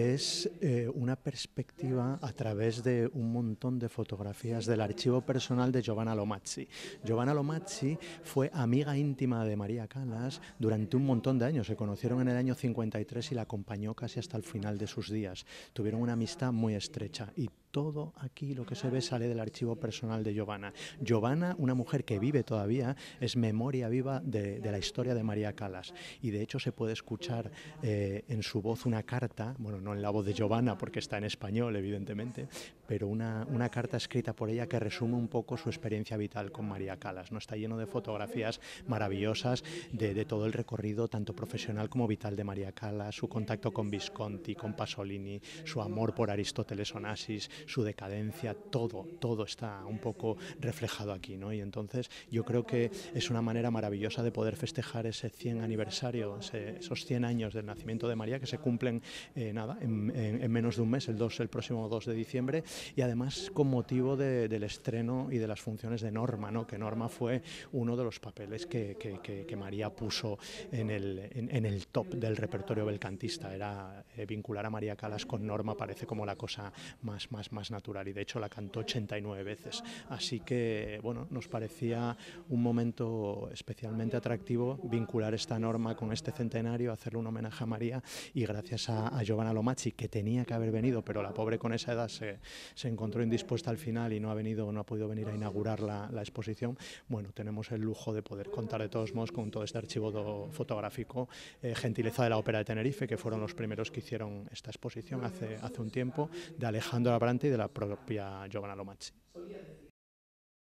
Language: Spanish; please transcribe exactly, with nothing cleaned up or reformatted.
Es eh, una perspectiva a través de un montón de fotografías del archivo personal de Giovanna Lomazzi. Giovanna Lomazzi fue amiga íntima de María Callas durante un montón de años. Se conocieron en el año cincuenta y tres y la acompañó casi hasta el final de sus días. Tuvieron una amistad muy estrecha y todo aquí lo que se ve sale del archivo personal de Giovanna. Giovanna, una mujer que vive todavía, es memoria viva de, de la historia de María Callas y de hecho se puede escuchar eh, en su voz una carta, bueno, no en la voz de Giovanna porque está en español evidentemente, pero una, una carta escrita por ella que resume un poco su experiencia vital con María Callas, ¿no? Está lleno de fotografías maravillosas de, de todo el recorrido tanto profesional como vital de María Callas, su contacto con Visconti, con Pasolini, su amor por Aristóteles Onassis, su decadencia, todo, todo está un poco reflejado aquí, ¿no? Y entonces yo creo que es una manera maravillosa de poder festejar ese cien aniversario, ese, esos cien años del nacimiento de María que se cumplen eh, nada, en, en, en menos de un mes, el, dos, el próximo dos de diciembre, y además con motivo de, del estreno y de las funciones de Norma, ¿no? Que Norma fue uno de los papeles que, que, que, que María puso en el, en, en el top del repertorio belcantista. Era eh, vincular a María Callas con Norma parece como la cosa más, más, más natural, y de hecho la cantó ochenta y nueve veces. Así que, bueno, nos parecía un momento especialmente atractivo vincular esta Norma con este centenario, hacerle un homenaje a María, y gracias a, a Giovanna Lomazzi, que tenía que haber venido, pero la pobre con esa edad se, se encontró indispuesta al final y no ha venido, no ha podido venir a inaugurar la, la exposición. Bueno, tenemos el lujo de poder contar de todos modos con todo este archivo do, fotográfico, eh, gentileza de la Ópera de Tenerife, que fueron los primeros que hicieron esta exposición hace, hace un tiempo, de Alejandro Abrantes y de la propia Giovanna Lomazzi.